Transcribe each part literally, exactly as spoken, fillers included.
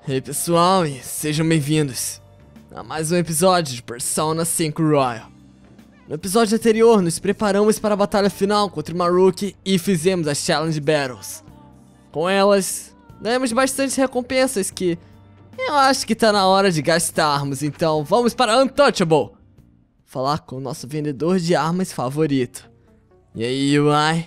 E aí pessoal, e sejam bem-vindos a mais um episódio de Persona cinco Royal. No episódio anterior, nos preparamos para a batalha final contra o Maruki e fizemos as Challenge Battles. Com elas, ganhamos bastante recompensas que eu acho que tá na hora de gastarmos, então vamos para Untouchable falar com o nosso vendedor de armas favorito. E aí, Yui?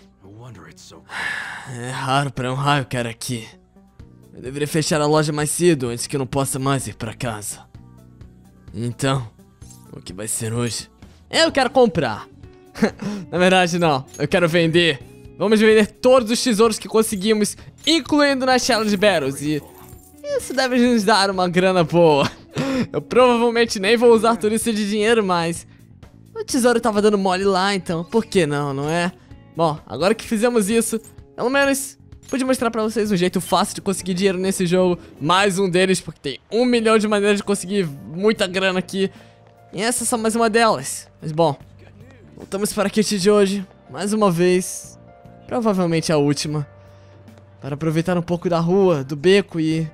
É raro para um raio cara aqui. Eu deveria fechar a loja mais cedo antes que eu não possa mais ir pra casa. Então, o que vai ser hoje? Eu quero comprar. Na verdade não, eu quero vender. Vamos vender todos os tesouros que conseguimos, incluindo nas Challenge Battles. E isso deve nos dar uma grana boa. Eu provavelmente nem vou usar tudo isso de dinheiro, mas o tesouro tava dando mole lá, então por que não, não é? Bom, agora que fizemos isso, pelo menos pude mostrar pra vocês um jeito fácil de conseguir dinheiro nesse jogo. Mais um deles, porque tem um milhão de maneiras de conseguir muita grana aqui. E essa é só mais uma delas. Mas bom, voltamos para a kit de hoje, mais uma vez. Provavelmente a última. Para aproveitar um pouco da rua, do beco e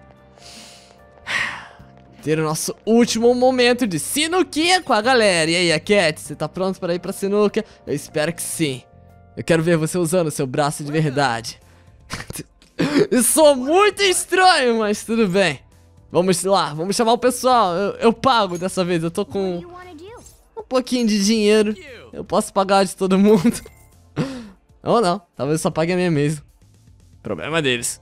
ter o nosso último momento de sinuquinha com a galera. E aí, a Cat, você tá pronto para ir pra sinuca? Eu espero que sim. Eu quero ver você usando o seu braço de verdade. Isso sou muito estranho, mas tudo bem. Vamos lá, vamos chamar o pessoal. Eu, eu pago dessa vez, eu tô com um pouquinho de dinheiro. Eu posso pagar de todo mundo. Ou não, talvez eu só pague a minha mesmo. Problema deles.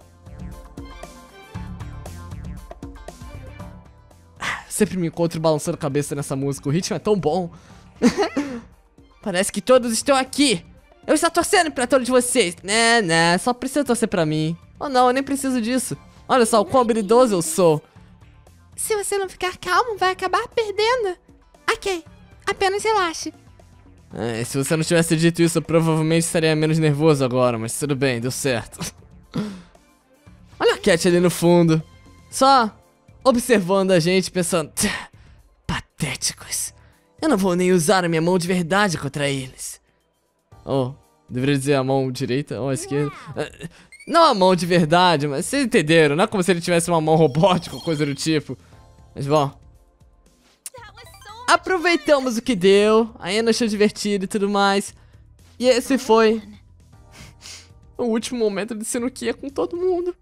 Sempre me encontro balançando a cabeça nessa música, o ritmo é tão bom. Parece que todos estão aqui. Eu estou torcendo pra todos vocês. Né, né, só precisa torcer pra mim. Oh não, eu nem preciso disso. Olha só o quão habilidoso eu sou. Se você não ficar calmo, vai acabar perdendo. Ok, apenas relaxe. É, se você não tivesse dito isso, eu provavelmente estaria menos nervoso agora, mas tudo bem, deu certo. Olha a Cat ali no fundo. Só observando a gente, pensando... Patéticos. Eu não vou nem usar a minha mão de verdade contra eles. Oh, deveria dizer a mão direita ou a esquerda. Não a mão de verdade, mas vocês entenderam. Não é como se ele tivesse uma mão robótica ou coisa do tipo. Mas bom, aproveitamos o que deu. Ainda achou divertido e tudo mais. E esse foi o último momento de sinuquinha com todo mundo.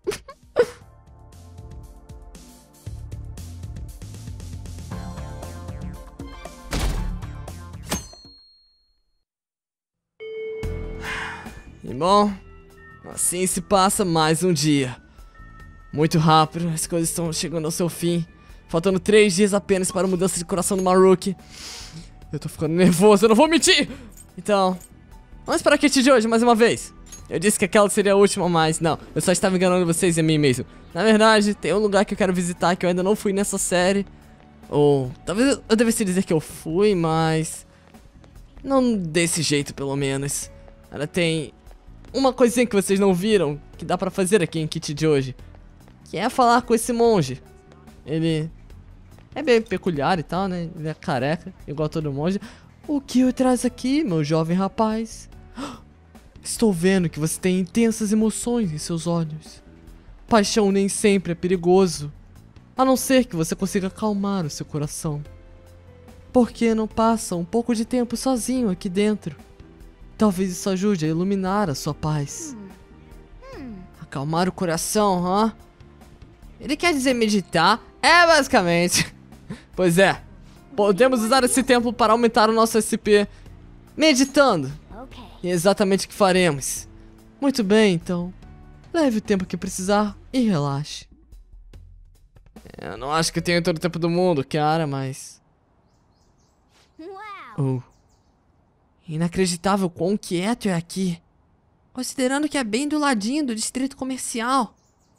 E bom, assim se passa mais um dia. Muito rápido, as coisas estão chegando ao seu fim. Faltando três dias apenas para a mudança de coração do Maruki. Eu tô ficando nervoso, eu não vou mentir! Então, vamos para a kit de hoje mais uma vez. Eu disse que aquela seria a última, mas não, eu só estava enganando vocês e a mim mesmo. Na verdade, tem um lugar que eu quero visitar que eu ainda não fui nessa série. Ou talvez eu devesse dizer que eu fui, mas não desse jeito, pelo menos. Ela tem uma coisinha que vocês não viram, que dá pra fazer aqui em kit de hoje, que é falar com esse monge. Ele é bem peculiar e tal, né? Ele é careca, igual todo monge. O que o traz aqui, meu jovem rapaz? Estou vendo que você tem intensas emoções em seus olhos. Paixão nem sempre é perigoso, a não ser que você consiga acalmar o seu coração. Por que não passa um pouco de tempo sozinho aqui dentro? Talvez isso ajude a iluminar a sua paz. Acalmar o coração, hã? Ele quer dizer meditar? É, basicamente. Pois é. Podemos usar esse tempo para aumentar o nosso S P meditando. E é exatamente o que faremos. Muito bem, então. Leve o tempo que precisar e relaxe. Eu não acho que tenho todo o tempo do mundo, cara, mas... Oh. Inacreditável quão quieto é aqui. Considerando que é bem do ladinho do distrito comercial.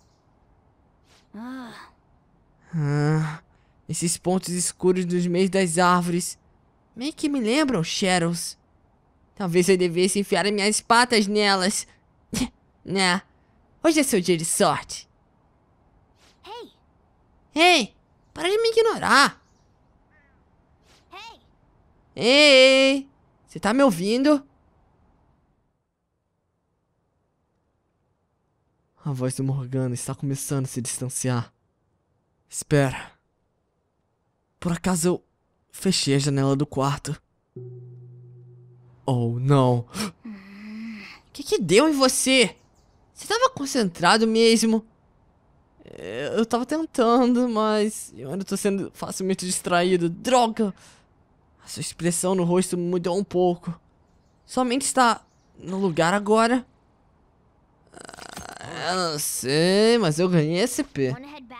Ah, esses pontos escuros dos meios das árvores meio que me lembram Shadows. Talvez eu devesse enfiar as minhas patas nelas. Né? Hoje é seu dia de sorte. Hey. Ei, para de me ignorar. Hey. Ei, você tá me ouvindo? A voz do Morgana está começando a se distanciar. Espera. Por acaso eu fechei a janela do quarto? Oh, não. O que que deu em você? Você tava concentrado mesmo? Eu tava tentando, mas eu ainda tô sendo facilmente distraído. Droga! A sua expressão no rosto mudou um pouco. Sua mente está no lugar agora? Eu não sei, mas eu ganhei S P.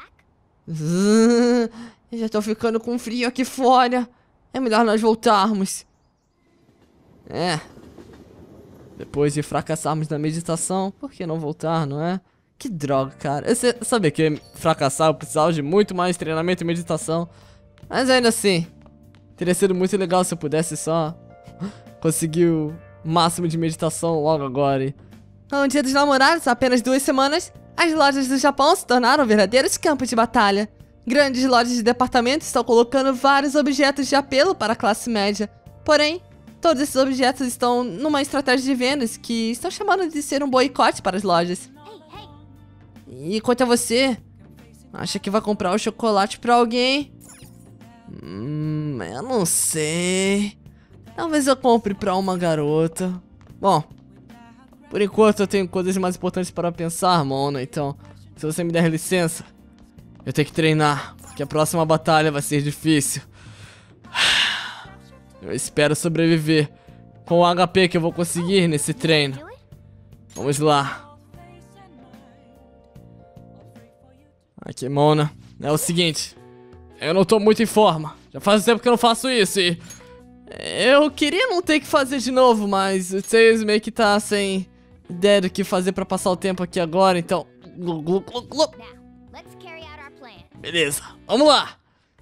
Eu já tô ficando com frio aqui fora. É melhor nós voltarmos. É. Depois de fracassarmos na meditação, por que não voltar, não é? Que droga, cara. Eu sei, sabia que fracassar eu precisava de muito mais treinamento e meditação. Mas ainda assim, teria sido muito legal se eu pudesse só conseguir o máximo de meditação logo agora. E... No Dia dos Namorados, há apenas duas semanas, as lojas do Japão se tornaram verdadeiros campos de batalha. Grandes lojas de departamento estão colocando vários objetos de apelo para a classe média. Porém, todos esses objetos estão numa estratégia de vendas que estão chamando de ser um boicote para as lojas. E quanto a você, acha que vai comprar o chocolate pra alguém? Hum, eu não sei. Talvez eu compre pra uma garota. Bom, por enquanto eu tenho coisas mais importantes para pensar, Mona. Então, se você me der licença, eu tenho que treinar, porque a próxima batalha vai ser difícil. Eu espero sobreviver com o H P que eu vou conseguir nesse treino. Vamos lá. Aqui, Mona. É o seguinte. Eu não tô muito em forma. Já faz tempo que eu não faço isso e... Eu queria não ter que fazer de novo, mas o Tails meio que tá sem ideia do que fazer pra passar o tempo aqui agora, então... Beleza, vamos lá!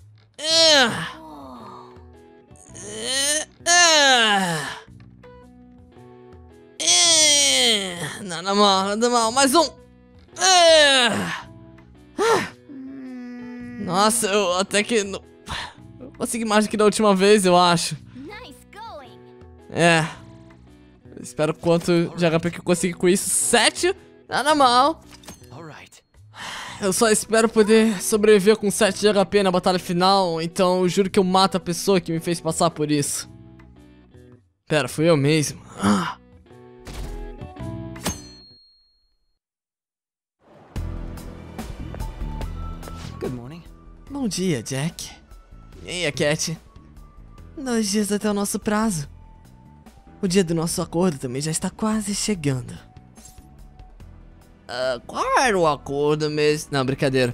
Nada mal, nada mal, mais um! Nossa, eu até que... não... eu consegui mais do que da última vez, eu acho. É. Eu espero quanto de H P que eu consegui com isso. Sete? Nada mal. Eu só espero poder sobreviver com sete de H P na batalha final. Então eu juro que eu mato a pessoa que me fez passar por isso. Pera, fui eu mesmo. Ah. Good morning. Bom dia, Jack. E aí, a Cat? Dois dias até o nosso prazo. O dia do nosso acordo também já está quase chegando. Uh, qual era o acordo mesmo? Não, brincadeira.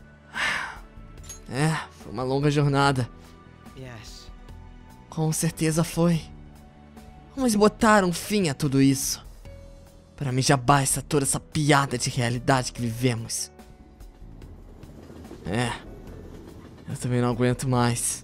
É, foi uma longa jornada. Yes. Com certeza foi. Vamos botar um fim a tudo isso. Para mim já basta toda essa piada de realidade que vivemos. É, eu também não aguento mais.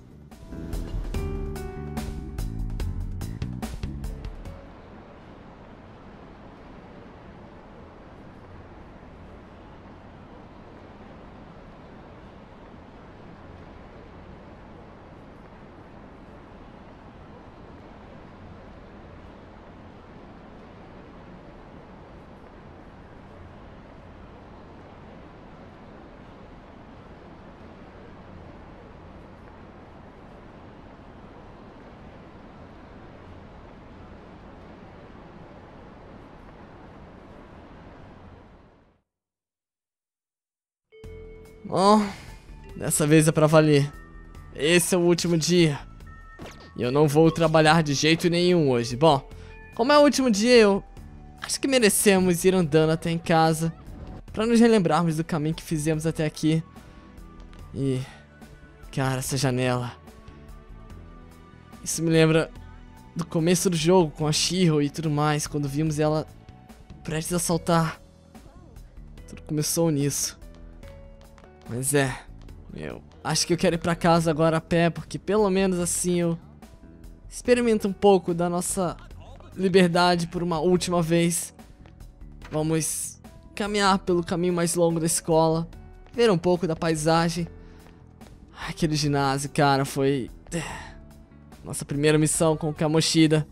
Bom, dessa vez é pra valer. Esse é o último dia. E eu não vou trabalhar de jeito nenhum hoje. Bom, como é o último dia, eu acho que merecemos ir andando até em casa pra nos relembrarmos do caminho que fizemos até aqui. E... cara, essa janela. Isso me lembra do começo do jogo com a Shiro e tudo mais, quando vimos ela prestes a saltar. Tudo começou nisso. Mas é, eu acho que eu quero ir pra casa agora a pé, porque pelo menos assim eu experimento um pouco da nossa liberdade por uma última vez. Vamos caminhar pelo caminho mais longo da escola, ver um pouco da paisagem. Aquele ginásio, cara, foi nossa primeira missão com o Kamoshida.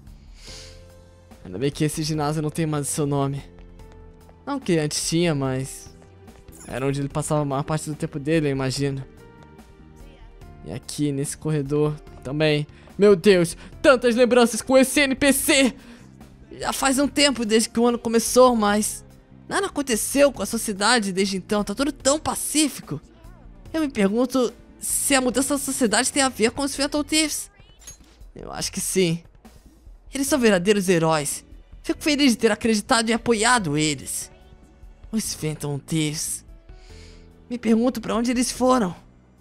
Ainda bem que esse ginásio não tem mais o seu nome. Não que antes tinha, mas Era onde ele passava a maior parte do tempo dele, eu imagino. E aqui, nesse corredor, também. Meu Deus, tantas lembranças com esse N P C! Já faz um tempo desde que o ano começou, mas... nada aconteceu com a sociedade desde então, tá tudo tão pacífico. Eu me pergunto se a mudança da sociedade tem a ver com os Phantom Thieves. Eu acho que sim. Eles são verdadeiros heróis. Fico feliz de ter acreditado e apoiado eles. Os Phantom Thieves. Me pergunto pra onde eles foram.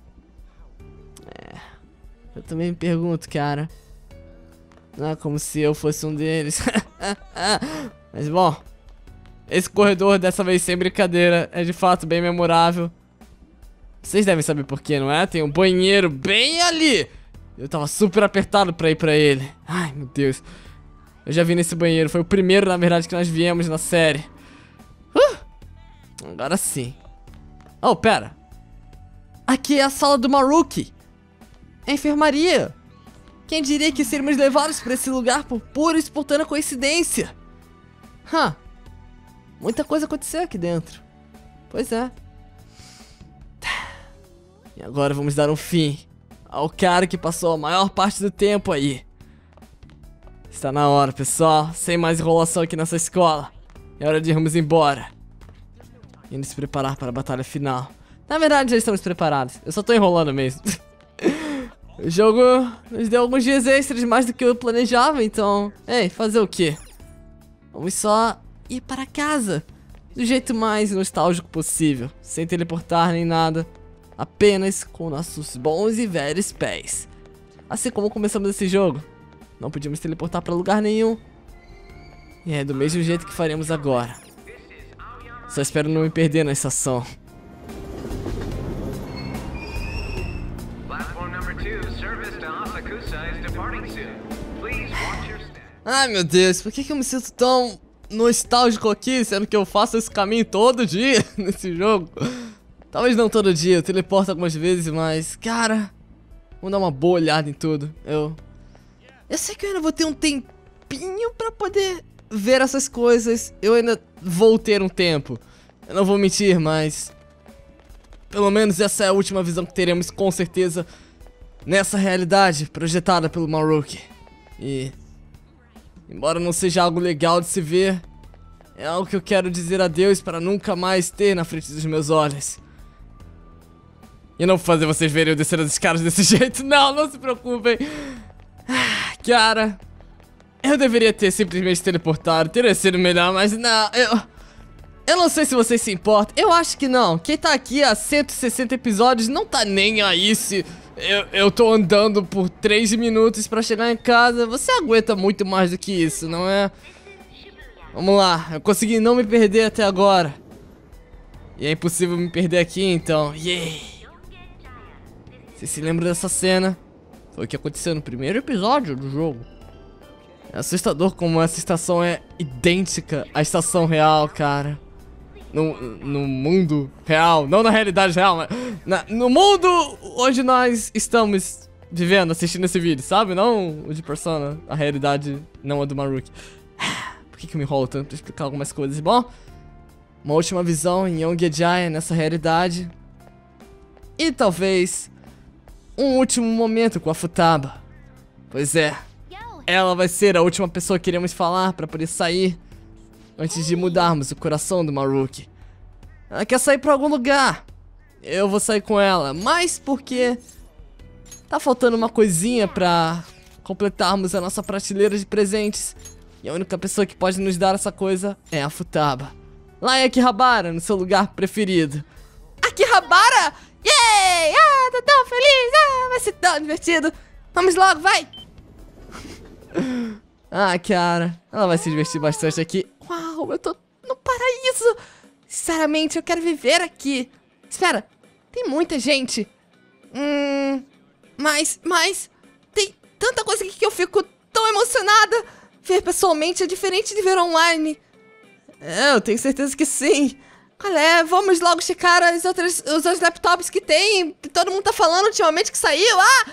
É, eu também me pergunto, cara. Não é como se eu fosse um deles. Mas bom, esse corredor, dessa vez sem brincadeira, é de fato bem memorável. Vocês devem saber por quê, não é? Tem um banheiro bem ali. Eu tava super apertado pra ir pra ele. Ai, meu Deus. Eu já vi nesse banheiro. Foi o primeiro, na verdade, que nós viemos na série. Uh! Agora sim. Oh, pera. Aqui é a sala do Maruki. É a enfermaria. Quem diria que seríamos levados pra esse lugar por pura e espontânea coincidência? Hã. Muita coisa aconteceu aqui dentro. Pois é. E agora vamos dar um fim ao cara que passou a maior parte do tempo aí. Está na hora, pessoal. Sem mais enrolação aqui nessa escola. É hora de irmos embora. E nos preparar para a batalha final. Na verdade, já estamos preparados. Eu só tô enrolando mesmo. O jogo nos deu alguns dias extras, mais do que eu planejava, então... Ei, fazer o quê? Vamos só ir para casa. Do jeito mais nostálgico possível. Sem teleportar nem nada. Apenas com nossos bons e velhos pés. Assim como começamos esse jogo. Não podíamos teleportar para lugar nenhum. E é do mesmo jeito que faremos agora. Só espero não me perder na estação. Ai, meu Deus, por que que eu me sinto tão nostálgico aqui, sendo que eu faço esse caminho todo dia nesse jogo? Talvez não todo dia, eu teleporto algumas vezes, mas, cara, vamos dar uma boa olhada em tudo. Eu Eu sei que eu ainda vou ter um tempinho pra poder ver essas coisas. Eu ainda vou ter um tempo. Eu não vou mentir, mas... pelo menos essa é a última visão que teremos, com certeza, nessa realidade projetada pelo Maruki. E... embora não seja algo legal de se ver, é algo que eu quero dizer adeus para nunca mais ter na frente dos meus olhos. E não vou fazer vocês verem eu descer as escadas desse jeito. Não, não se preocupem. Ah, cara, eu deveria ter simplesmente teleportado. Teria sido melhor, mas não, eu... eu não sei se vocês se importam. Eu acho que não. Quem tá aqui há cento e sessenta episódios não tá nem aí se... Eu, eu tô andando por três minutos pra chegar em casa. Você aguenta muito mais do que isso, não é? Vamos lá, eu consegui não me perder até agora. E é impossível me perder aqui, então. Yay! Você se lembra dessa cena? Foi o que aconteceu no primeiro episódio do jogo. É assustador como essa estação é idêntica à estação real, cara. No, no mundo real, não na realidade real, mas na, no mundo onde nós estamos vivendo, assistindo esse vídeo, sabe? Não o de Persona, a realidade não a do Maruki. Por que que eu me enrolo tanto pra explicar algumas coisas? Bom, uma última visão em Yongejaya nessa realidade. E talvez um último momento com a Futaba. Pois é, ela vai ser a última pessoa que iremos falar pra poder sair antes de mudarmos o coração do Maruki. Ela quer sair pra algum lugar. Eu vou sair com ela, mas porque tá faltando uma coisinha pra completarmos a nossa prateleira de presentes. E a única pessoa que pode nos dar essa coisa é a Futaba. Lá em Akihabara, no seu lugar preferido. Akihabara? Yay! Ah, tô tão feliz! Ah, vai ser tão divertido! Vamos logo, vai! Ah, cara, ela vai se divertir bastante aqui. Uau, eu tô no paraíso! Sinceramente, eu quero viver aqui. Espera, tem muita gente. Hum... Mas, mas... Tem tanta coisa aqui que eu fico tão emocionada. Ver pessoalmente é diferente de ver online. É, eu tenho certeza que sim. Qual é? Vamos logo checar as outras, os outros laptops que tem. Que todo mundo tá falando ultimamente que saiu. Ah!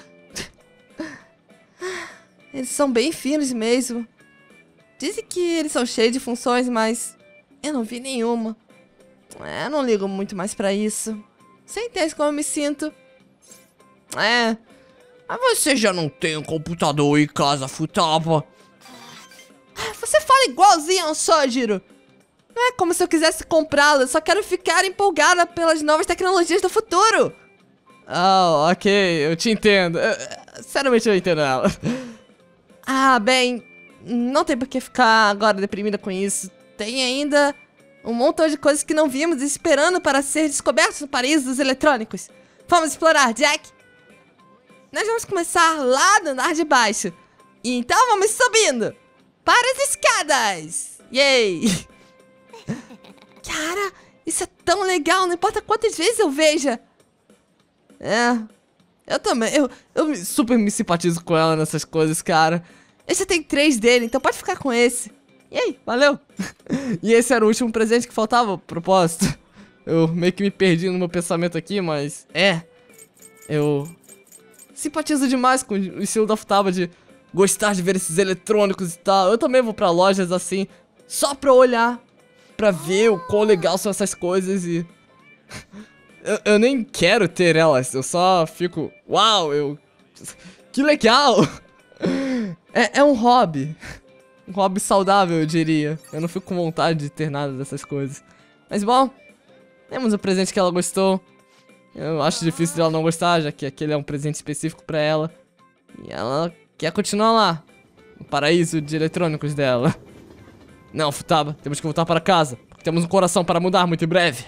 Eles são bem finos mesmo. Dizem que eles são cheios de funções, mas eu não vi nenhuma. É, eu não ligo muito mais pra isso. Você entende como eu me sinto? É. Mas você já não tem um computador em casa, Futaba? Você fala igualzinho ao Sojiro. Não é como se eu quisesse comprá-lo, eu só quero ficar empolgada pelas novas tecnologias do futuro. Ah, ok, eu te entendo. Eu, sinceramente, eu entendo ela. Ah, bem, não tem por que ficar agora deprimida com isso. Tem ainda um montão de coisas que não vimos esperando para ser descobertos no paraíso dos eletrônicos. Vamos explorar, Jack? Nós vamos começar lá no andar de baixo. Então vamos subindo para as escadas. Yay! Cara, isso é tão legal, não importa quantas vezes eu veja. É, eu também, eu, eu super me simpatizo com ela nessas coisas, cara. Eu já tenho três dele, então pode ficar com esse. E aí, valeu. E esse era o último presente que faltava, a propósito. Eu meio que me perdi no meu pensamento aqui, mas é. Eu simpatizo demais com o estilo da Futaba de gostar de ver esses eletrônicos e tal. Eu também vou pra lojas assim, só pra olhar, pra ver o quão legal são essas coisas e... eu, eu nem quero ter elas, eu só fico... Uau, eu... Que legal! É, é um hobby. Um hobby saudável, eu diria. Eu não fico com vontade de ter nada dessas coisas. Mas bom, temos o presente que ela gostou. Eu acho difícil dela não gostar, já que aquele é um presente específico pra ela. E ela quer continuar lá, no paraíso de eletrônicos dela. Não, Futaba, temos que voltar para casa, porque temos um coração para mudar muito em breve.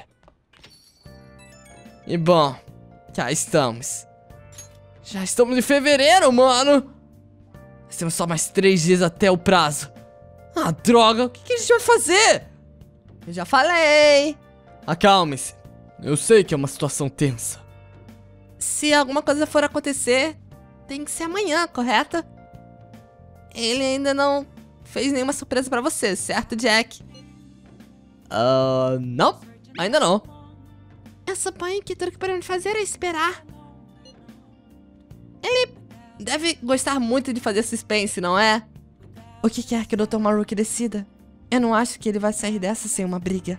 E bom, cá estamos. Já estamos em fevereiro, mano. Nós temos só mais três dias até o prazo. Ah, droga, o que, que a gente vai fazer? Eu já falei. Acalme-se. Eu sei que é uma situação tensa. Se alguma coisa for acontecer, tem que ser amanhã, correto? Ele ainda não fez nenhuma surpresa pra você, certo, Jack? Ah, uh, não. Ainda não. Eu suponho que tudo que podemos fazer é esperar. Ele deve gostar muito de fazer suspense, não é? O que quer que o doutor Maruki decida? Eu não acho que ele vai sair dessa sem uma briga.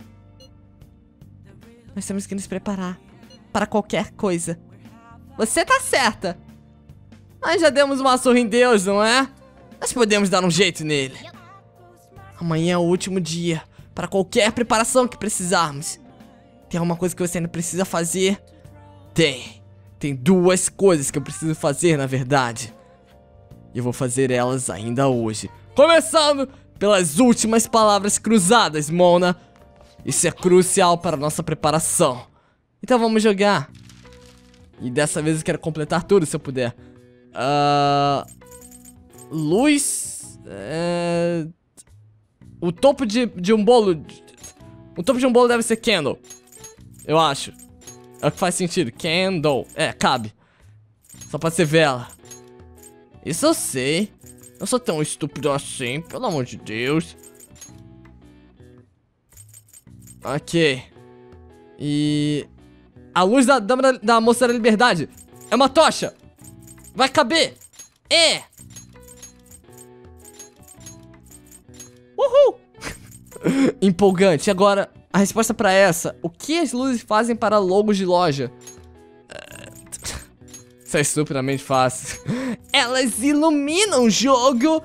Nós temos que nos preparar para qualquer coisa. Você tá certa. Nós já demos uma surra em Deus, não é? Nós podemos dar um jeito nele. Amanhã é o último dia para qualquer preparação que precisarmos. Tem alguma coisa que você ainda precisa fazer? Tem. Tem duas coisas que eu preciso fazer, na verdade. E eu vou fazer elas ainda hoje. Começando pelas últimas palavras cruzadas, Mona. Isso é crucial para a nossa preparação. Então vamos jogar. E dessa vez eu quero completar tudo, se eu puder. Uh, luz... É, o topo de, de um bolo... O topo de um bolo deve ser candle. Eu acho. É o que faz sentido. Candle. É, cabe. Só pode ser vela. Isso eu sei. Não sou tão estúpido assim, pelo amor de Deus. Ok. E... a luz da Dama da, da Moça da Liberdade. É uma tocha. Vai caber. É. Uhul. Empolgante. Agora, a resposta pra essa. O que as luzes fazem para logos de loja? Isso é estupidamente fácil. Elas iluminam o jogo.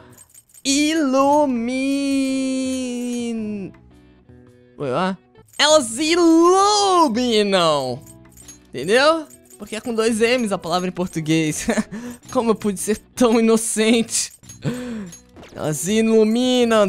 Ilumin... Elas iluminam. Entendeu? Porque é com dois M's a palavra em português. Como eu pude ser tão inocente. Elas iluminam.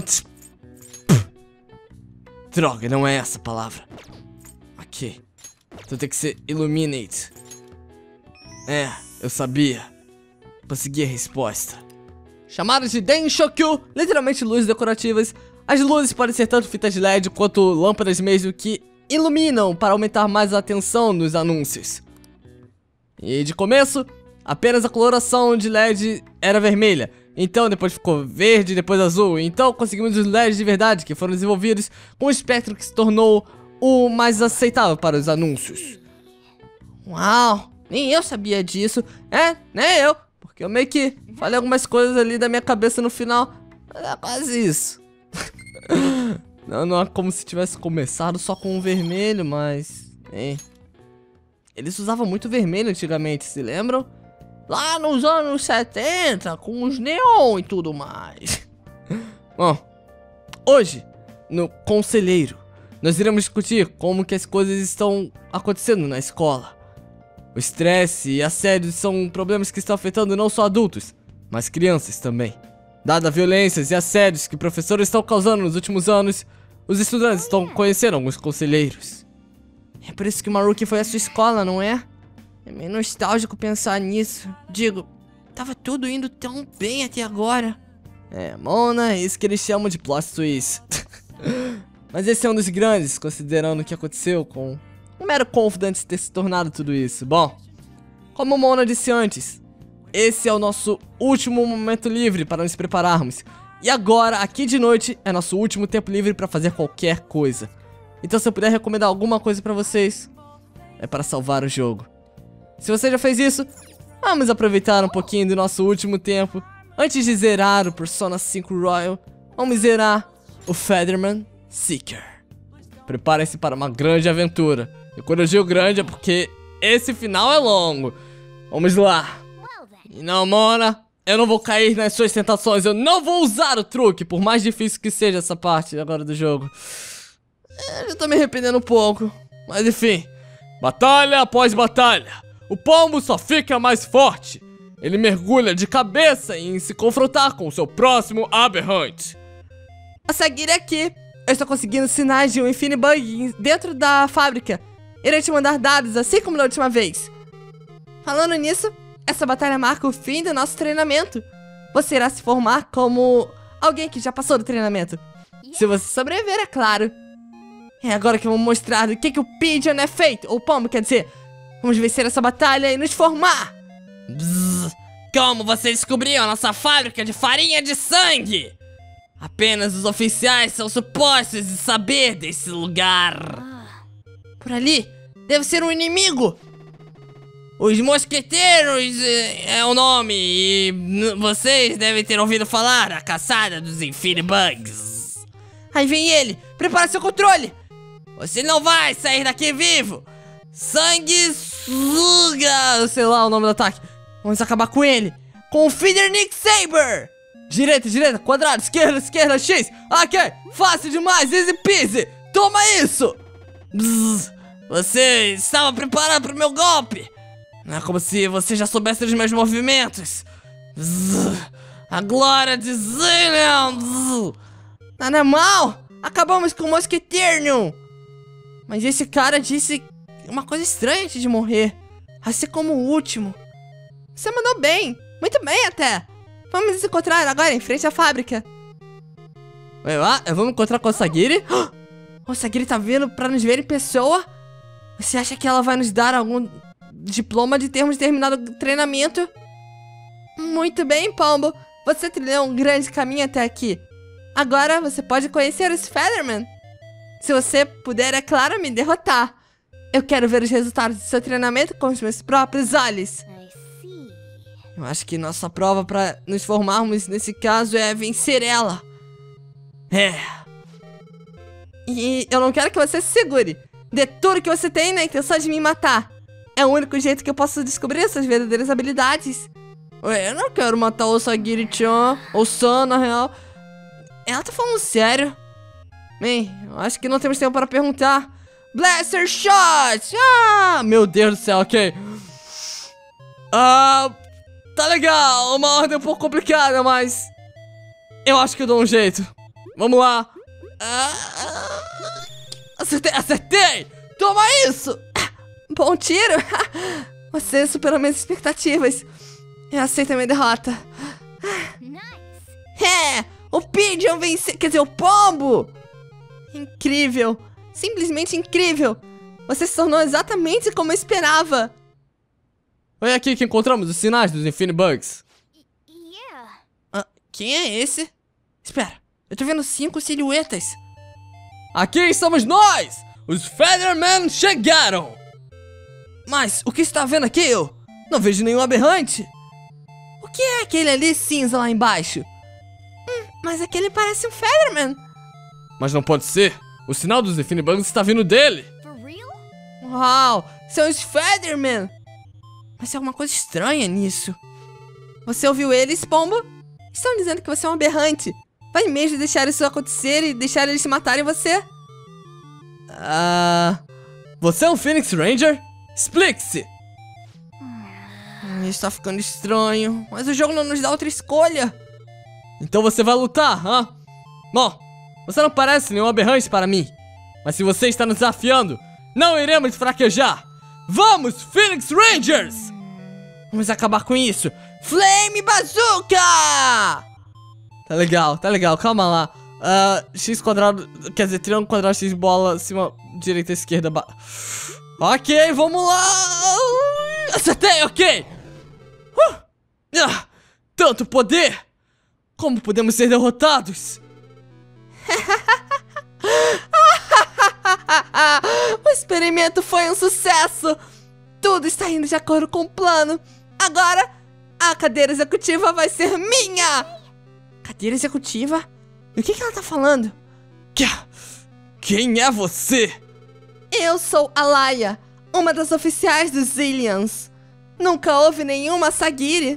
Droga, não é essa a palavra. Ok. Então tem que ser illuminate. É, eu sabia. Consegui a resposta. Chamadas de Denshokyu, literalmente luzes decorativas. As luzes podem ser tanto fitas L E D quanto lâmpadas mesmo que iluminam para aumentar mais a atenção nos anúncios. E de começo, apenas a coloração de L E D era vermelha. Então depois ficou verde e depois azul. Então conseguimos os L E Ds de verdade que foram desenvolvidos com um espectro que se tornou o mais aceitável para os anúncios. Uau, nem eu sabia disso. É, nem eu. Porque eu meio que falei algumas coisas ali da minha cabeça no final. Mas é quase isso. Não, não é como se tivesse começado só com o vermelho, mas... Hein. Eles usavam muito vermelho antigamente, se lembram? Lá nos anos setenta, com os neon e tudo mais. Bom, hoje, no Conselheiro, nós iremos discutir como que as coisas estão acontecendo na escola. O estresse e assédio são problemas que estão afetando não só adultos, mas crianças também. Dada as violências e assédios que professores estão causando nos últimos anos, os estudantes estão conhecendo alguns conselheiros. É por isso que o Maruki foi à sua escola, não é? É meio nostálgico pensar nisso. Digo, tava tudo indo tão bem até agora. É, Mona, é isso que eles chamam de plot twist. Mas esse é um dos grandes, considerando o que aconteceu com o mero Confidence ter se tornado tudo isso. Bom, como Mona disse antes, esse é o nosso último momento livre para nos prepararmos. E agora, aqui de noite, é nosso último tempo livre para fazer qualquer coisa. Então se eu puder recomendar alguma coisa para vocês, é para salvar o jogo. Se você já fez isso, vamos aproveitar um pouquinho do nosso último tempo. Antes de zerar o Persona cinco Royal, vamos zerar o Featherman Seeker. Preparem-se para uma grande aventura. E quando eu digo grande é porque esse final é longo. Vamos lá. E não, Mona, eu não vou cair nas suas tentações. Eu não vou usar o truque, por mais difícil que seja essa parte agora do jogo. Eu já tô me arrependendo um pouco. Mas enfim, batalha após batalha, o pombo só fica mais forte. Ele mergulha de cabeça em se confrontar com o seu próximo aberrante. A Sagiri aqui. Eu estou conseguindo sinais de um Infinibug dentro da fábrica. Irei te mandar dados, assim como na última vez. Falando nisso, essa batalha marca o fim do nosso treinamento. Você irá se formar como alguém que já passou do treinamento. Se você sobreviver, é claro. É agora que eu vou mostrar o que, que o Pigeon é feito. Ou Pombo, quer dizer. Vamos vencer essa batalha e nos formar. Bzz, como você descobriu a nossa fábrica de farinha de sangue? Apenas os oficiais são supostos de saber desse lugar. Por ali, deve ser um inimigo. Os mosqueteiros é, é o nome. E vocês devem ter ouvido falar da caçada dos Infinibugs. Aí vem ele, prepara seu controle. Você não vai sair daqui vivo. Sanguessuga, sei lá o nome do ataque. Vamos acabar com ele. Com o Feeder Nick Saber. Direita, direita, quadrado, esquerda, esquerda, X. Ok, fácil demais, easy peasy. Toma isso. Bzz, você estava preparado para o meu golpe. Não é como se você já soubesse dos meus movimentos. Bzz, a glória de Zillion. Nada mal. Acabamos com o Mosqueteiro. Mas esse cara disse uma coisa estranha antes de morrer. Assim como o último. Você mandou bem. Muito bem até. Vamos nos encontrar agora em frente à fábrica. Vai lá, vamos encontrar com a Sagiri. O Sagiri tá vindo pra nos ver em pessoa. Você acha que ela vai nos dar algum diploma de termos terminado o treinamento? Muito bem, Pombo. Você trilhou um grande caminho até aqui. Agora você pode conhecer os Featherman. Se você puder, é claro, me derrotar. Eu quero ver os resultados do seu treinamento com os meus próprios olhos. Eu acho que nossa prova pra nos formarmos nesse caso é vencer ela. É. E eu não quero que você se segure. Dê tudo que você tem na intenção de me matar. É o único jeito que eu posso descobrir suas verdadeiras habilidades. Ué, eu não quero matar o Sagiri-chan, ou San, na real. Ela tá falando sério? Bem, eu acho que não temos tempo para perguntar. Blaster Shot! Ah, meu Deus do céu, ok. Ah... Tá legal, uma ordem um pouco complicada, mas eu acho que eu dou um jeito. Vamos lá. Ah, acertei, acertei! Toma isso! Bom tiro! Você superou minhas expectativas. Eu aceito a minha derrota. É! O Pigeon venceu, quer dizer, o Pombo! Incrível! Simplesmente incrível! Você se tornou exatamente como eu esperava. Foi aqui que encontramos os sinais dos Infinibugs. Yeah. Ah, quem é esse? Espera, eu tô vendo cinco silhuetas. Aqui estamos nós! Os Featherman chegaram! Mas o que você tá vendo aqui, eu? Não vejo nenhum aberrante. O que é aquele ali cinza lá embaixo? Hum, mas aquele parece um Featherman. Mas não pode ser. O sinal dos Infinibugs está vindo dele. Uau, são os Featherman. Mas tem alguma coisa estranha nisso. Você ouviu eles, Pombo? Estão dizendo que você é um aberrante. Vai mesmo deixar isso acontecer e deixar eles se matarem você? Ah... Você é um Phoenix Ranger? Explique-se! Hum, isso tá ficando estranho. Mas o jogo não nos dá outra escolha. Então você vai lutar, hã? Bom, você não parece nenhum aberrante para mim. Mas se você está nos desafiando, não iremos fraquejar. Vamos, Phoenix Rangers! Vamos acabar com isso. Flame Bazooka! Tá legal, tá legal, calma lá. Uh, X quadrado, quer dizer, triângulo quadrado, X bola, cima, direita, esquerda, ba... Ok, vamos lá! Acertei, ok! Uh! Ah, tanto poder! Como podemos ser derrotados? O experimento foi um sucesso! Tudo está indo de acordo com o plano. Agora, a cadeira executiva vai ser minha! Cadeira executiva? E o que, que ela tá falando? Quem é você? Eu sou a Laia, uma das oficiais dos Zillions. Nunca houve nenhuma Sagiri.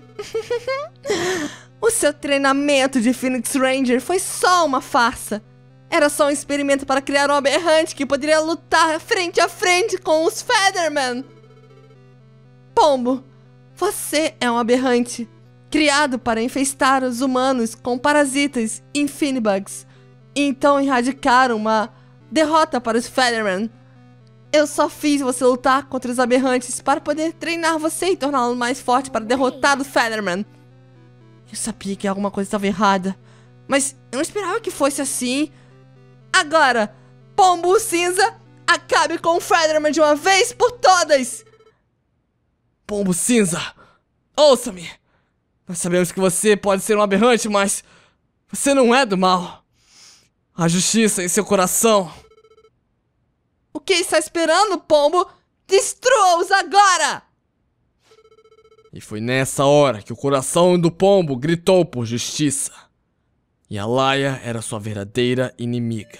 O seu treinamento de Phoenix Ranger foi só uma farsa. Era só um experimento para criar um aberrante que poderia lutar frente a frente com os Featherman. Pombo, você é um aberrante, criado para infestar os humanos com parasitas Infinibugs, e então erradicar uma derrota para os Featherman. Eu só fiz você lutar contra os aberrantes para poder treinar você e torná-lo mais forte para derrotar os Featherman. Eu sabia que alguma coisa estava errada, mas eu não esperava que fosse assim. Agora, Pombo Cinza, acabe com o Featherman de uma vez por todas! Pombo Cinza, ouça-me! Nós sabemos que você pode ser um aberrante, mas você não é do mal. Há justiça em seu coração. O que está esperando, Pombo? Destrua-os agora! E foi nessa hora que o coração do pombo gritou por justiça. E a Laia era sua verdadeira inimiga.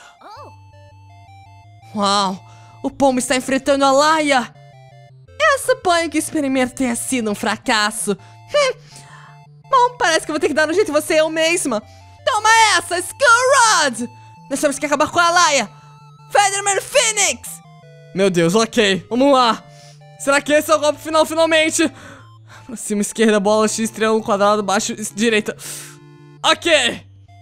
Uau! O Pombo está enfrentando a Laia! Eu suponho que o experimento tenha sido um fracasso. Hum. Bom, parece que eu vou ter que dar um jeito em você eu mesma. Toma essa, Skull Rod! Nós temos que acabar com a Laia! Featherman Phoenix! Meu Deus, ok, vamos lá. Será que esse é o golpe final, finalmente? Pra cima, esquerda, bola, X, triângulo, quadrado, baixo, direita. Ok!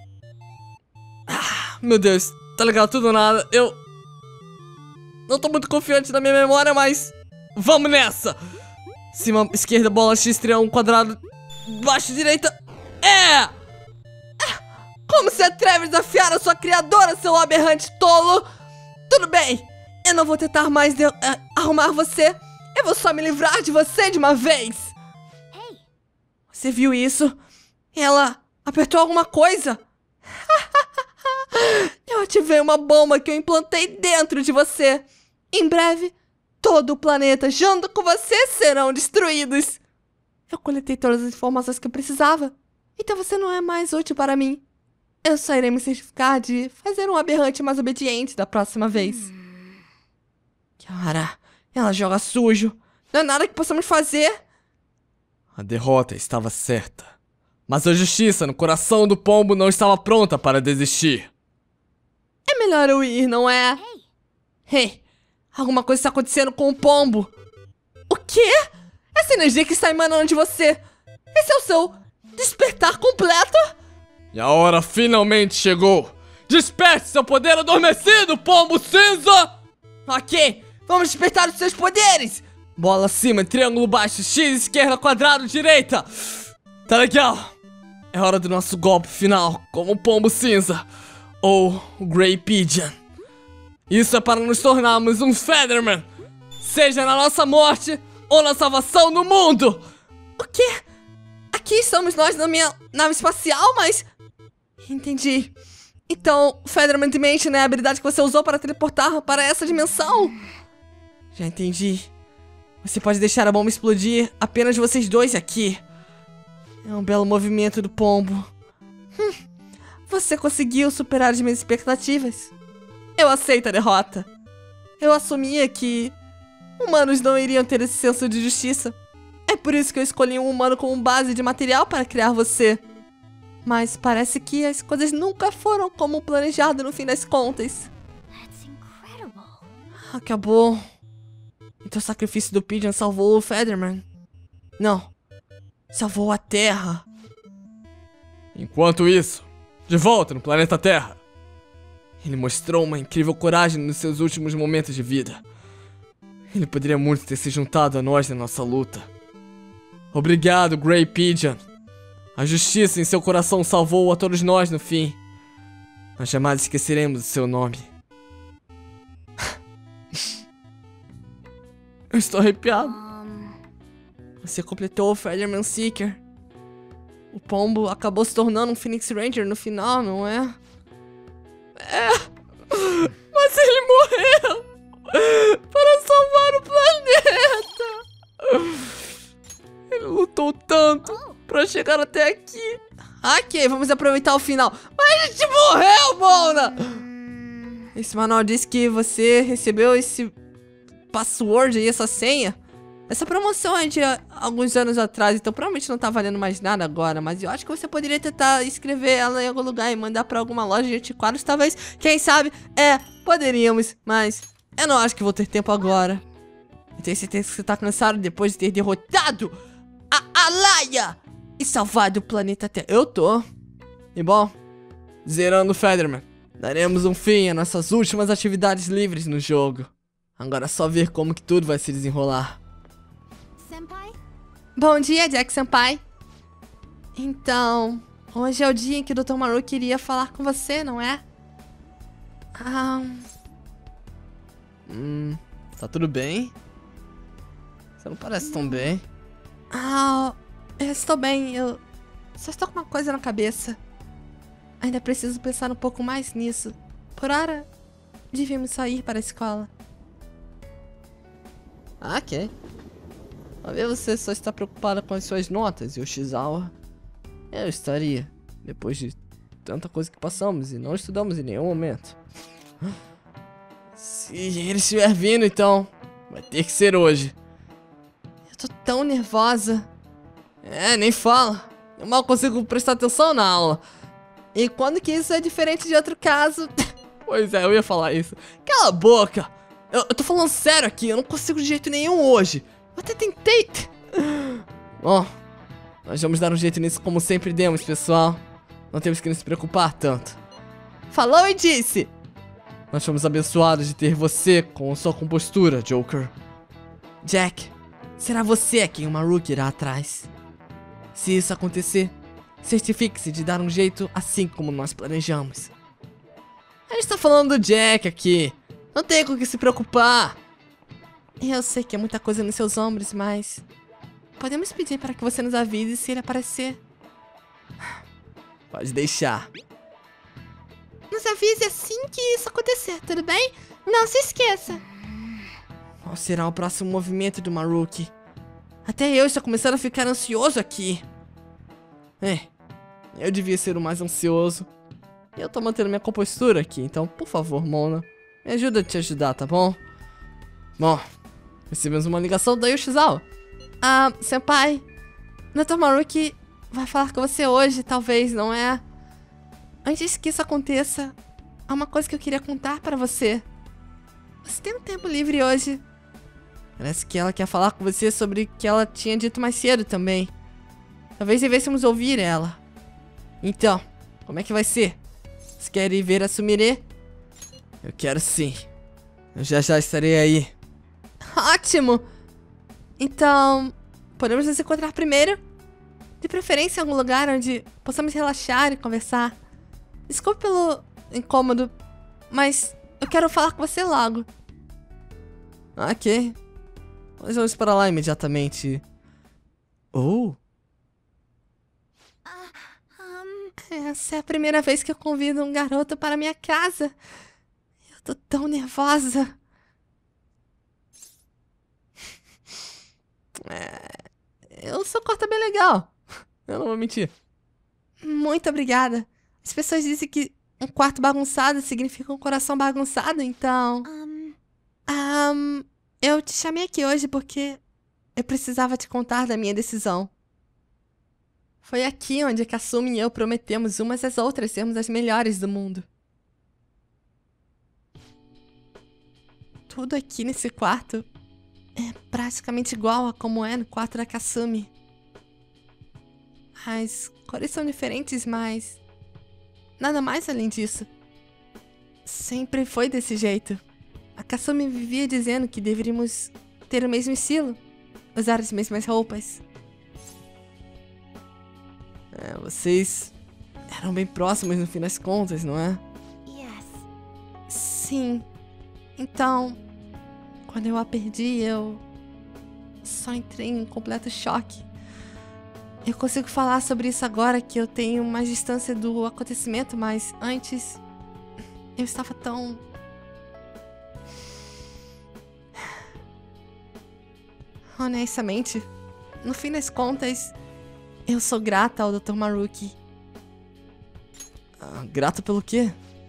Ah, meu Deus, tá legal, tudo ou nada. Eu não tô muito confiante na minha memória, mas vamos nessa! Cima, esquerda, bola, X, triângulo, quadrado, baixo, direita. É! Como se atreve a desafiar a sua criadora, seu aberrante tolo? Tudo bem, eu não vou tentar mais de, uh, arrumar você. Eu vou só me livrar de você de uma vez. Você viu isso? Ela apertou alguma coisa? Eu ativei uma bomba que eu implantei dentro de você. Em breve, todo o planeta junto com você serão destruídos. Eu coletei todas as informações que eu precisava. Então você não é mais útil para mim. Eu só irei me certificar de fazer um aberrante mais obediente da próxima vez. Cara, ela joga sujo. Não é nada que possamos fazer. A derrota estava certa. Mas a justiça no coração do pombo não estava pronta para desistir. É melhor eu ir, não é? Hey, alguma coisa está acontecendo com o pombo. O quê? Essa energia que está emanando de você. Esse é o seu despertar completo? E a hora finalmente chegou. Desperte seu poder adormecido, pombo cinza! Ok, vamos despertar os seus poderes. Bola acima, triângulo baixo, X, esquerda, quadrado, direita. Tá legal. É hora do nosso golpe final, como o pombo cinza. Ou o Grey Pigeon. Isso é para nos tornarmos um Featherman. Seja na nossa morte ou na salvação do mundo. O quê? Aqui estamos nós na minha nave espacial, mas... Entendi. Então, Featherman Dimension é a habilidade que você usou para teleportar para essa dimensão? Já entendi. Você pode deixar a bomba explodir apenas vocês dois aqui. É um belo movimento do pombo. Hum. Você conseguiu superar as minhas expectativas. Eu aceito a derrota. Eu assumia que humanos não iriam ter esse senso de justiça. É por isso que eu escolhi um humano como base de material para criar você. Mas parece que as coisas nunca foram como planejado no fim das contas. Acabou. Então o sacrifício do Pigeon salvou o Featherman. Não. Salvou a Terra. Enquanto isso, de volta no planeta Terra, ele mostrou uma incrível coragem nos seus últimos momentos de vida. Ele poderia muito ter se juntado a nós na nossa luta. Obrigado, Grey Pigeon. A justiça em seu coração salvou a todos nós no fim. Nós jamais esqueceremos o seu nome. Eu estou arrepiado. Você completou o Featherman Seeker. O pombo acabou se tornando um Phoenix Ranger no final, não é? É. Mas ele morreu para salvar o planeta. Ele lutou tanto para chegar até aqui. Ok, vamos aproveitar o final. Mas a gente morreu, Mona! Esse manual diz que você recebeu esse password aí, essa senha. Essa promoção é de alguns anos atrás, então provavelmente não tá valendo mais nada agora. Mas eu acho que você poderia tentar escrever ela em algum lugar e mandar pra alguma loja de antiquários, talvez. Quem sabe? É, poderíamos, mas eu não acho que vou ter tempo agora. Eu tenho certeza que você tá cansado depois de ter derrotado a Alaya e salvado o planeta Terra. Eu tô. E bom, zerando o Featherman, daremos um fim às nossas últimas atividades livres no jogo. Agora é só ver como que tudo vai se desenrolar. Senpai? Bom dia, Jack Senpai. Então, hoje é o dia em que o doutor Maru queria falar com você, não é? Ah... Hum, tá tudo bem? Você não parece tão bem. Ah, eu estou bem, eu só estou com uma coisa na cabeça. Ainda preciso pensar um pouco mais nisso. Por hora, devíamos sair para a escola. Ah, ok. A ver, você só está preocupada com as suas notas, Yoshizawa. Eu estaria, depois de tanta coisa que passamos e não estudamos em nenhum momento. Se ele estiver vindo, então, vai ter que ser hoje. Eu tô tão nervosa. É, nem fala. Eu mal consigo prestar atenção na aula. E quando que isso é diferente de outro caso? Pois é, eu ia falar isso. Cala a boca! Eu, eu tô falando sério aqui, eu não consigo de jeito nenhum hoje. Eu até tentei. Bom, nós vamos dar um jeito nisso como sempre demos, pessoal. Não temos que nos preocupar tanto. Falou e disse. Nós fomos abençoados de ter você com sua compostura, Joker. Jack, será você quem o Maruki irá atrás. Se isso acontecer, certifique-se de dar um jeito assim como nós planejamos. A gente tá falando do Jack aqui. Não tem com o que se preocupar. Eu sei que é muita coisa nos seus ombros, mas podemos pedir para que você nos avise se ele aparecer. Pode deixar. Nos avise assim que isso acontecer, tudo bem? Não se esqueça. Qual será o próximo movimento do Maruki? Até eu estou começando a ficar ansioso aqui. É, eu devia ser o mais ansioso. Eu tô mantendo minha compostura aqui, então, por favor, Mona, me ajuda a te ajudar, tá bom? Bom, recebemos uma ligação da Yoshizawa. Ah, senpai, doutor Maruki vai falar com você hoje, talvez, não é? Antes que isso aconteça, há uma coisa que eu queria contar pra você. Você tem um tempo livre hoje? Parece que ela quer falar com você sobre o que ela tinha dito mais cedo também. Talvez devêssemos ouvir ela. Então, como é que vai ser? Você quer ir ver a Sumire? Eu quero sim. Eu já já estarei aí. Ótimo! Então, podemos nos encontrar primeiro? De preferência em algum lugar onde possamos relaxar e conversar. Desculpe pelo incômodo, mas eu quero falar com você logo. Ok. Nós vamos para lá imediatamente. Oh! Essa é a primeira vez que eu convido um garoto para minha casa. Eu tô tão nervosa. É, o seu corte é bem legal. Eu não vou mentir. Muito obrigada. As pessoas dizem que um quarto bagunçado significa um coração bagunçado, então... Um, Um, eu te chamei aqui hoje porque eu precisava te contar da minha decisão. Foi aqui onde a Kasumi e eu prometemos umas às outras sermos as melhores do mundo. Tudo aqui nesse quarto é praticamente igual a como é no quarto da Kasumi. As cores são diferentes, mas nada mais além disso. Sempre foi desse jeito. A Kasumi vivia dizendo que deveríamos ter o mesmo estilo, usar as mesmas roupas. É, vocês eram bem próximos no fim das contas, não é? yes. Sim. Então, quando eu a perdi, eu só entrei em completo choque. Eu consigo falar sobre isso agora que eu tenho mais distância do acontecimento, mas antes eu estava tão... Honestamente, no fim das contas, eu sou grata ao doutor Maruki. Ah, grata pelo quê?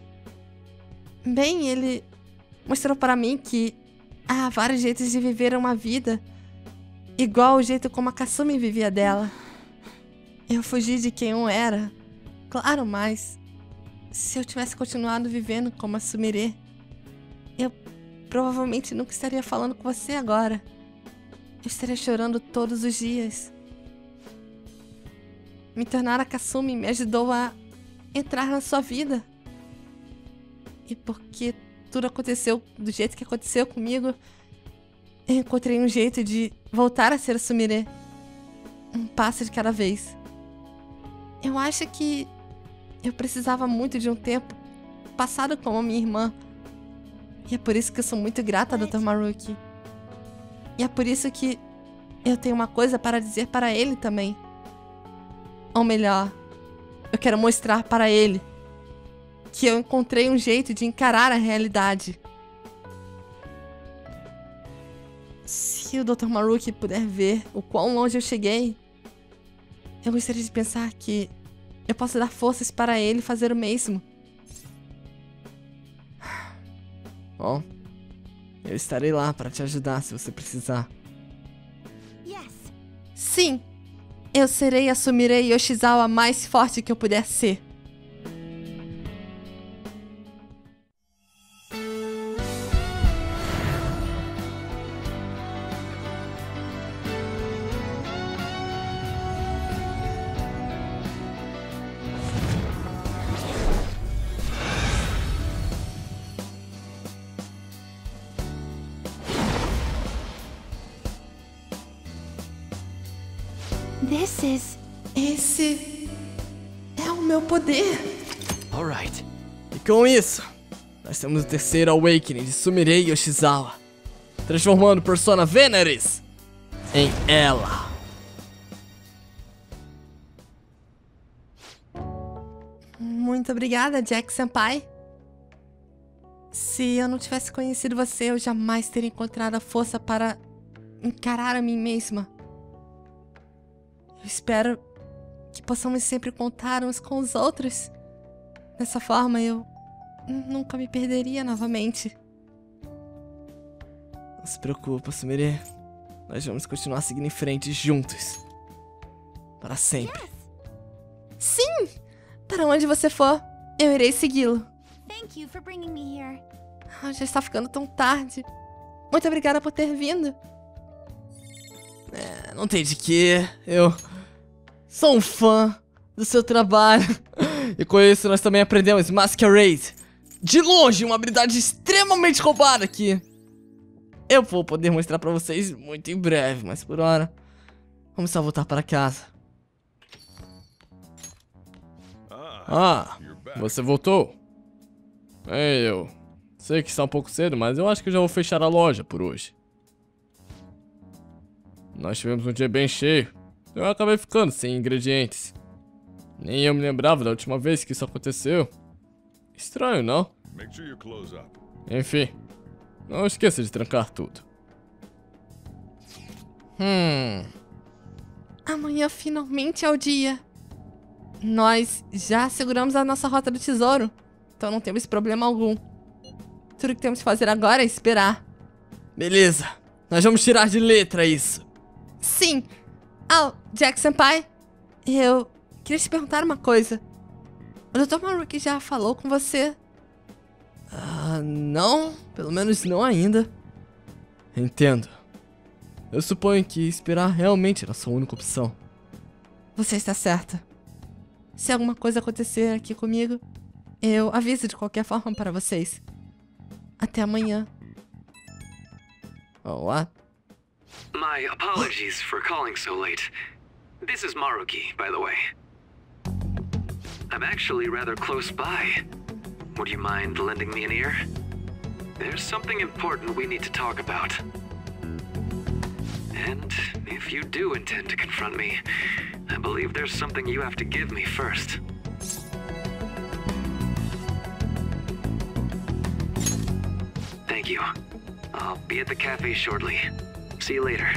Bem, ele mostrou para mim que há vários jeitos de viver uma vida, igual o jeito como a Kasumi vivia dela. Eu fugi de quem eu era, claro, mas se eu tivesse continuado vivendo como a Sumire, eu provavelmente nunca estaria falando com você agora. Eu estaria chorando todos os dias. Me tornar a Kasumi me ajudou a entrar na sua vida. E porque tudo aconteceu do jeito que aconteceu comigo, eu encontrei um jeito de voltar a ser a Sumire. Um passo de cada vez. Eu acho que eu precisava muito de um tempo passado com a minha irmã. E é por isso que eu sou muito grata ao doutor Maruki. E é por isso que eu tenho uma coisa para dizer para ele também. Ou melhor, eu quero mostrar para ele que eu encontrei um jeito de encarar a realidade. Se o doutor Maruki puder ver o quão longe eu cheguei, eu gostaria de pensar que eu posso dar forças para ele fazer o mesmo. Bom, eu estarei lá para te ajudar se você precisar. Yes. Sim, eu serei a Sumire Yoshizawa mais forte que eu puder ser. This is... Esse é o meu poder. Alright. E com isso, nós temos o terceiro Awakening de Sumire Yoshizawa, transformando Persona Veneris em ela. Muito obrigada, Jack Senpai. Se eu não tivesse conhecido você, eu jamais teria encontrado a força para encarar a mim mesma. Eu espero que possamos sempre contar uns com os outros. Dessa forma, eu nunca me perderia novamente. Não se preocupa, Sumire. Nós vamos continuar seguindo em frente juntos. Para sempre. Sim! Para onde você for, eu irei segui-lo. Thank you for bringing me here. Ah, já está ficando tão tarde. Muito obrigada por ter vindo. É, não tem de quê. Eu sou um fã do seu trabalho. E com isso nós também aprendemos Masquerade. De longe, uma habilidade extremamente roubada que eu vou poder mostrar pra vocês muito em breve. Mas por hora, vamos só voltar para casa. Ah, você voltou? Ei, eu sei que está um pouco cedo, mas eu acho que eu já vou fechar a loja por hoje. Nós tivemos um dia bem cheio. Eu acabei ficando sem ingredientes. Nem eu me lembrava da última vez que isso aconteceu. Estranho, não? Enfim, não esqueça de trancar tudo. Hum... Amanhã finalmente é o dia. nós já seguramos a nossa rota do tesouro. Então não temos problema algum. Tudo que temos que fazer agora é esperar. Beleza, nós vamos tirar de letra isso. Sim. Ah, Jack Senpai, eu queria te perguntar uma coisa. O doutor Maruki já falou com você? Ah, não, pelo menos não ainda. Entendo. Eu suponho que esperar realmente era a sua única opção. Você está certa. Se alguma coisa acontecer aqui comigo, eu aviso de qualquer forma para vocês. Até amanhã. Oh, what? My apologies for calling so late. This is Maruki, by the way. I'm actually rather close by. Would you mind lending me an ear? There's something important we need to talk about. And if you do intend to confront me, I believe there's something you have to give me first. Thank you. I'll be at the cafe shortly. See you later.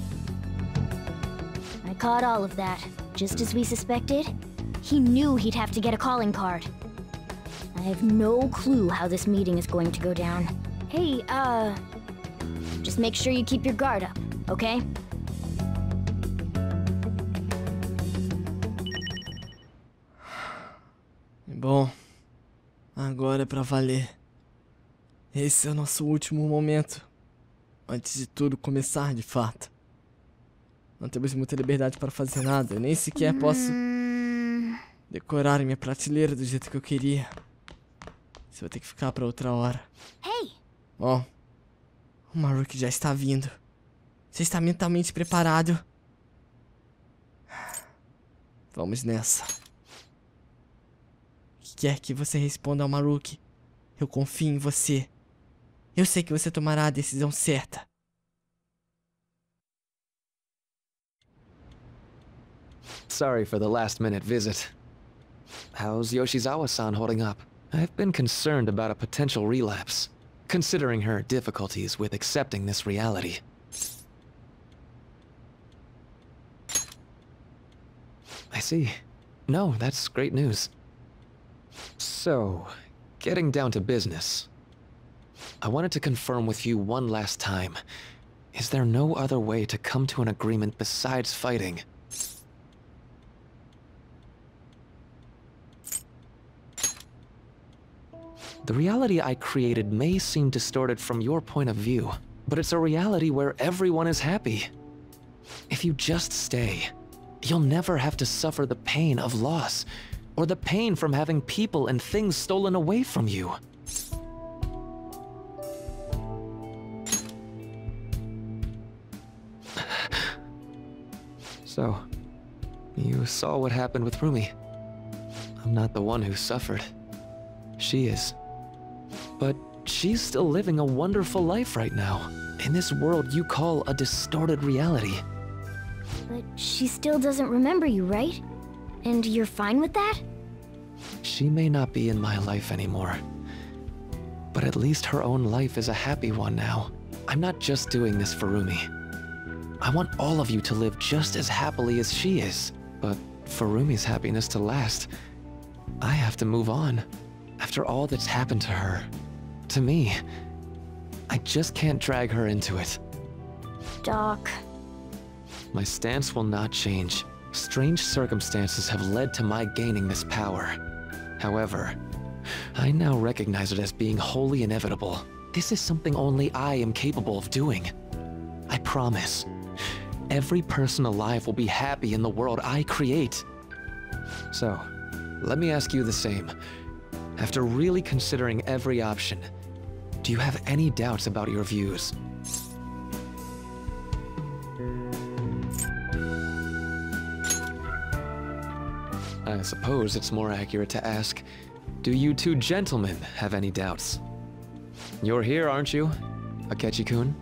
I caught all of that. Just as we suspected, he knew he'd have to get a calling card. I have no clue how this meeting is going to go down. Hey, uh... just make sure you keep your guard up, okay? Bom, agora é pra valer. Esse é o nosso último momento, antes de tudo começar de fato. Não temos muita liberdade para fazer nada, eu nem sequer posso decorar minha prateleira do jeito que eu queria. Isso vai ter que ficar pra outra hora. Hey! Ó, o Maruki já está vindo. Você está mentalmente preparado? Vamos nessa. O que quer que você responda ao Maruki, eu confio em você. Eu sei que você tomará a decisão certa. Sorry for the last-minute visit. How's Yoshizawa-san holding up? I've been concerned about a potential relapse, considering her difficulties with accepting this reality. I see. No, that's great news. So, getting down to business. I wanted to confirm with you one last time. Is there no other way to come to an agreement besides fighting? The reality I created may seem distorted from your point of view, but it's a reality where everyone is happy. If you just stay, you'll never have to suffer the pain of loss, or the pain from having people and things stolen away from you. So, you saw what happened with Rumi. I'm not the one who suffered. She is. But she's still living a wonderful life right now, in this world you call a distorted reality. But she still doesn't remember you, right? And you're fine with that? She may not be in my life anymore, but at least her own life is a happy one now. I'm not just doing this for Rumi. I want all of you to live just as happily as she is. But for Rumi's happiness to last, I have to move on. After all that's happened to her, to me, I just can't drag her into it. Doc. My stance will not change. Strange circumstances have led to my gaining this power. However, I now recognize it as being wholly inevitable. This is something only I am capable of doing. I promise. Every person alive will be happy in the world I create. So, let me ask you the same. After really considering every option, do you have any doubts about your views? I suppose it's more accurate to ask, do you two gentlemen have any doubts? You're here, aren't you, Akechi-kun?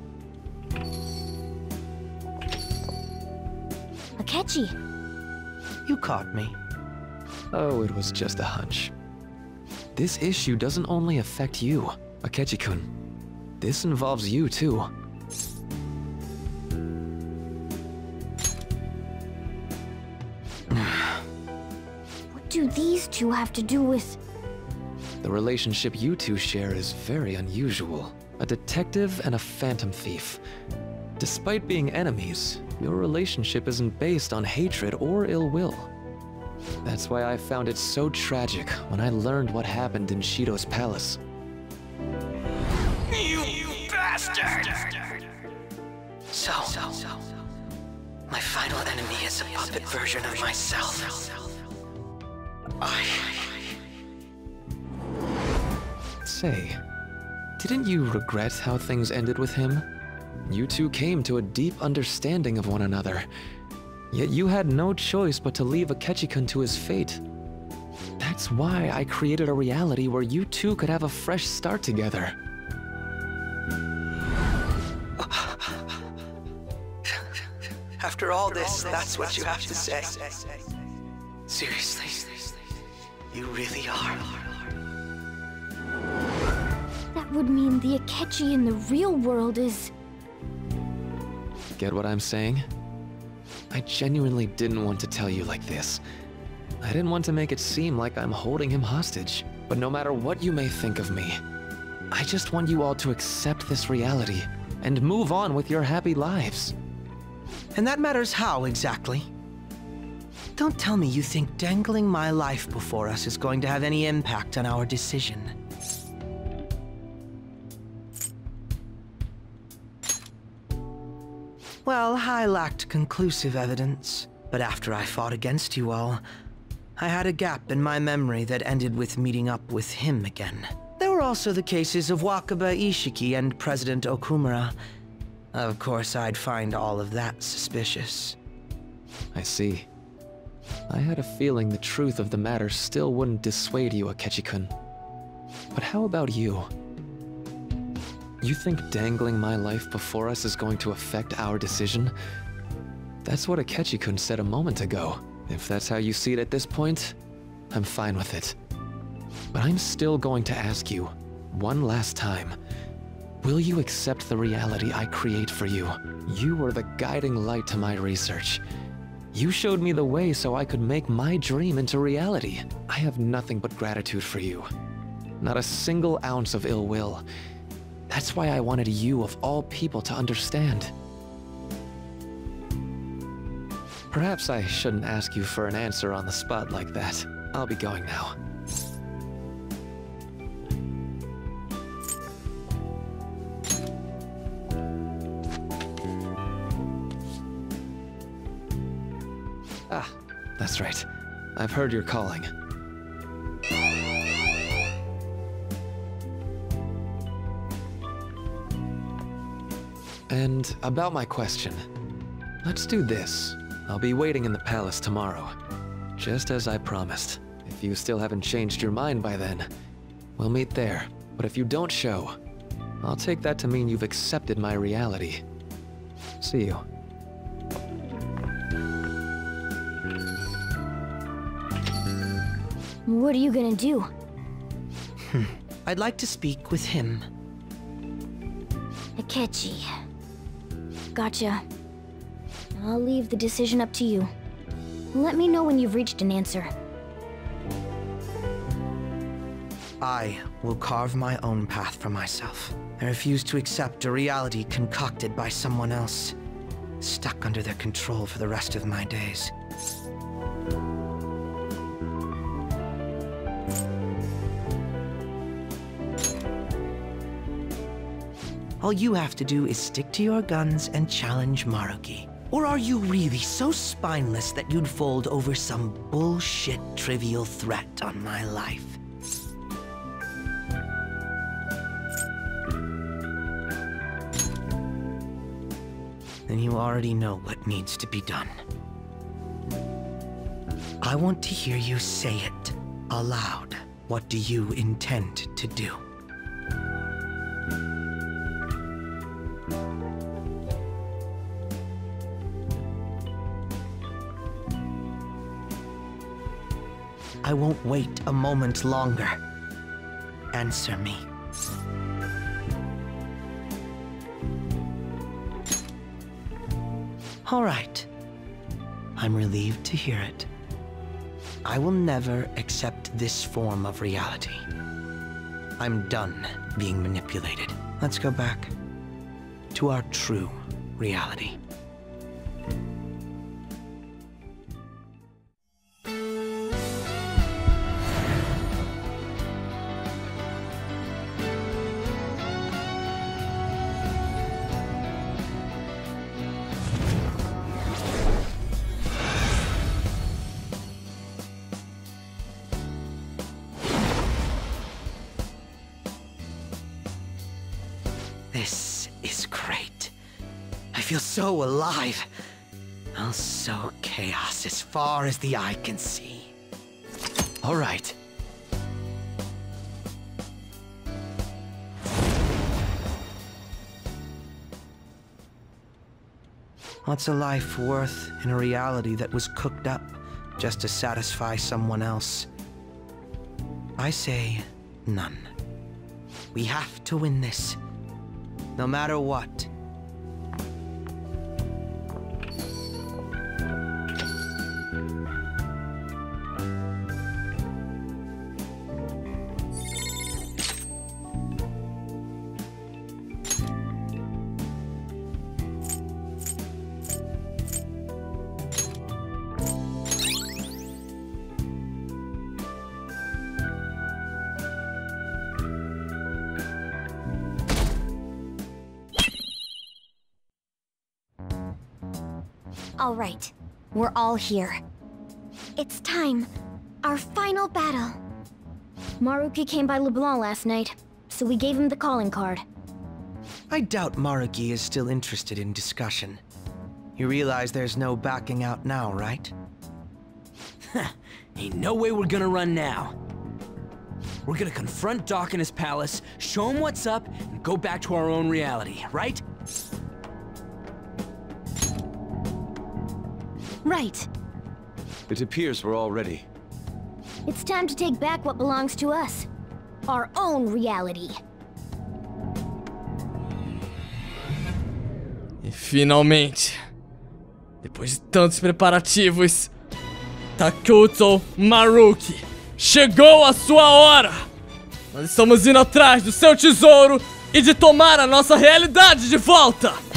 Akechi. You caught me. Oh, it was just a hunch. This issue doesn't only affect you, Akechi-kun. This involves you, too. What do these two have to do with... The relationship you two share is very unusual. A detective and a phantom thief. Despite being enemies, your relationship isn't based on hatred or ill will. That's why I found it so tragic when I learned what happened in Shido's palace. You bastard! So, my final enemy is a puppet version of myself. I... Say, didn't you regret how things ended with him? You two came to a deep understanding of one another, yet you had no choice but to leave Akechi-kun to his fate. That's why I created a reality where you two could have a fresh start together. After all this, that's what you have to say. Seriously, you really are. That would mean the Akechi in the real world is... Get what I'm saying? I genuinely didn't want to tell you like this. I didn't want to make it seem like I'm holding him hostage. But no matter what you may think of me, I just want you all to accept this reality and move on with your happy lives. And that matters how, exactly? Don't tell me you think dangling my life before us is going to have any impact on our decision. Well, I lacked conclusive evidence, but after I fought against you all, I had a gap in my memory that ended with meeting up with him again. There were also the cases of Wakaba Ishiki and President Okumura. Of course, I'd find all of that suspicious. I see. I had a feeling the truth of the matter still wouldn't dissuade you, Akechi-kun. But how about you? You think dangling my life before us is going to affect our decision? That's what Akechi-kun said a moment ago. If that's how you see it at this point, I'm fine with it. But I'm still going to ask you, one last time, will you accept the reality I create for you? You were the guiding light to my research. You showed me the way so I could make my dream into reality. I have nothing but gratitude for you. Not a single ounce of ill will. That's why I wanted you, of all people, to understand. Perhaps I shouldn't ask you for an answer on the spot like that. I'll be going now. Ah, that's right. I've heard you're calling. And about my question, let's do this. I'll be waiting in the palace tomorrow, just as I promised. If you still haven't changed your mind by then, we'll meet there. But if you don't show, I'll take that to mean you've accepted my reality. See you. What are you gonna do? I'd like to speak with him. Akechi. Gotcha. I'll leave the decision up to you. Let me know when you've reached an answer. I will carve my own path for myself. I refuse to accept a reality concocted by someone else, stuck under their control for the rest of my days. All you have to do is stick to your guns and challenge Maruki. Or are you really so spineless that you'd fold over some bullshit trivial threat on my life? Then you already know what needs to be done. I want to hear you say it aloud. What do you intend to do? I won't wait a moment longer. Answer me. All right. I'm relieved to hear it. I will never accept this form of reality. I'm done being manipulated. Let's go back to our true reality. This is great. I feel so alive. I'll sow chaos as far as the eye can see. All right. What's a life worth in a reality that was cooked up just to satisfy someone else? I say none. We have to win this. No matter what. All right, we're all here. It's time. Our final battle. Maruki came by LeBlanc last night, so we gave him the calling card. I doubt Maruki is still interested in discussion. You realize there's no backing out now, right? Ain't no way we're gonna run now. We're gonna confront Doc in his palace, show him what's up, and go back to our own reality, right? Right. It appears we're all ready. It's time to take back what belongs to us. Our own reality. E finalmente, depois de tantos preparativos, Takuto Maruki, chegou a sua hora! Nós estamos indo atrás do seu tesouro e de tomar a nossa realidade de volta!